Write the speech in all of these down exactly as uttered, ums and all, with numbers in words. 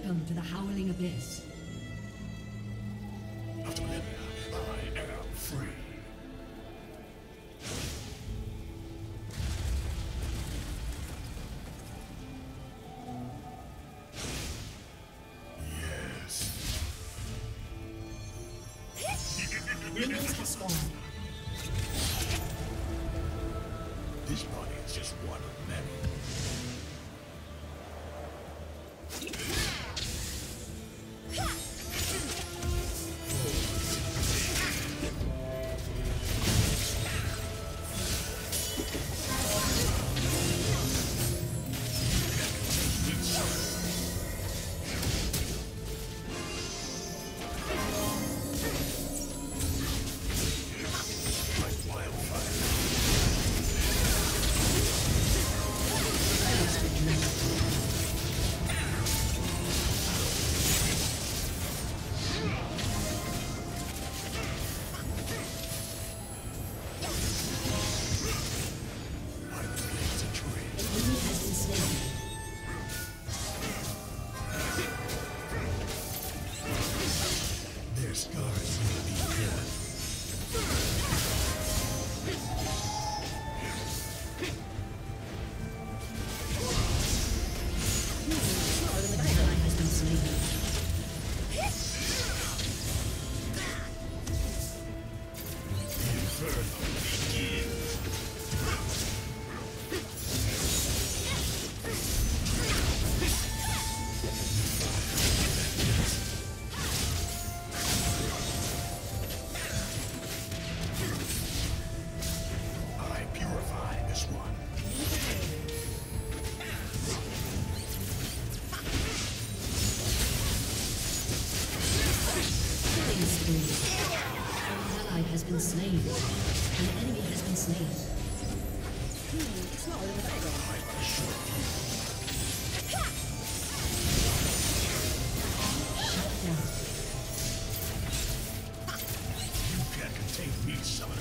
Welcome to the Howling Abyss. After millennia, I am free. Minions have spawned. This body is just one of many. Slain. An enemy has been slain. Hmm, it's not really that Shut down. You can't contain me, summoner.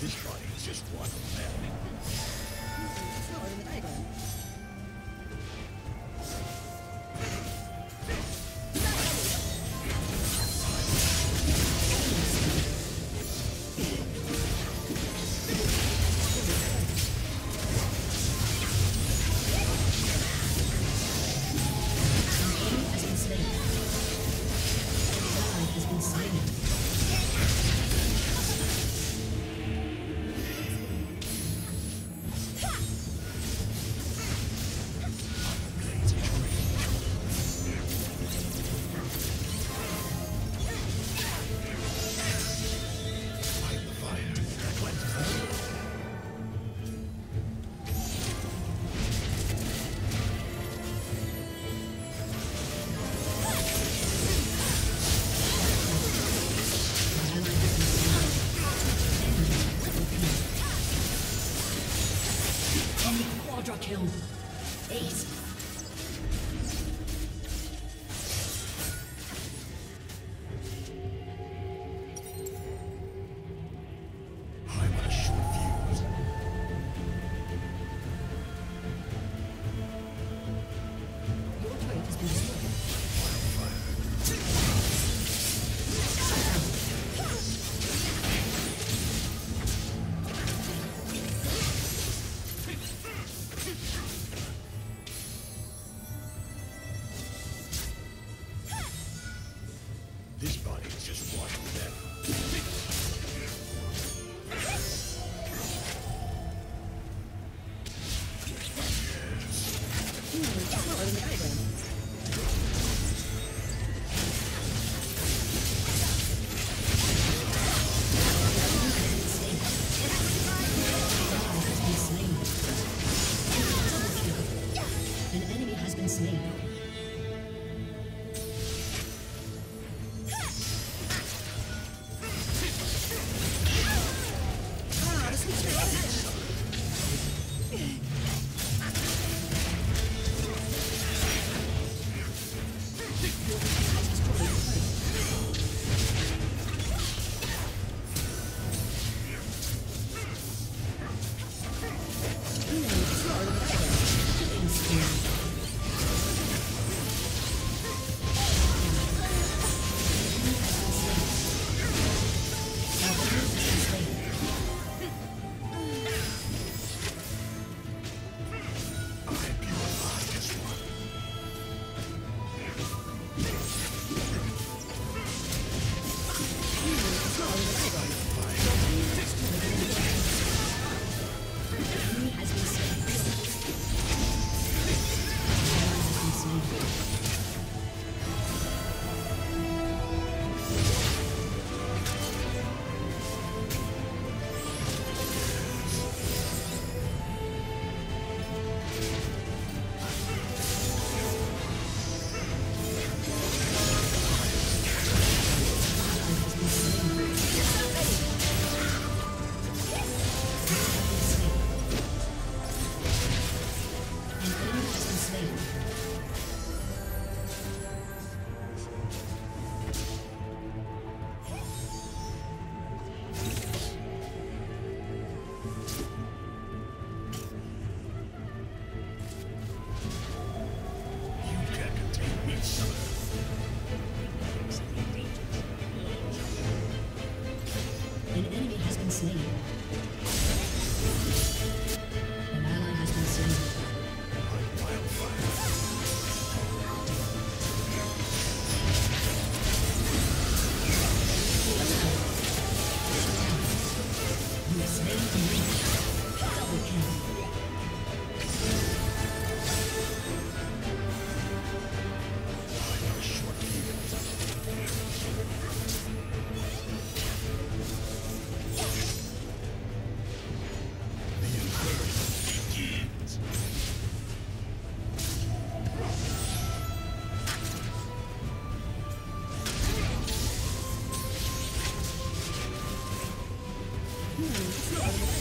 This body is just one of many. Slower than the dragon. Has been slain. Ally has been slain. Fight the fire. Cleanse the fire. Quadra kill. Ace. I'm on a short fuse. Your turret has been destroyed. This body is just one of many. Slower than the dragon. Has been slain. Double kill. An enemy has been slain. Ah, the sweet spot. I purify this one. Enemy has been slain. Has been slain. Has been slain. An enemy has been slain. You can't contain me, son. An enemy has been slain. An ally has been slain. I'm wildfire. You have slain the enemy. Double kill. I'm on a short fuse. The inferno begins. Hmm, slower than the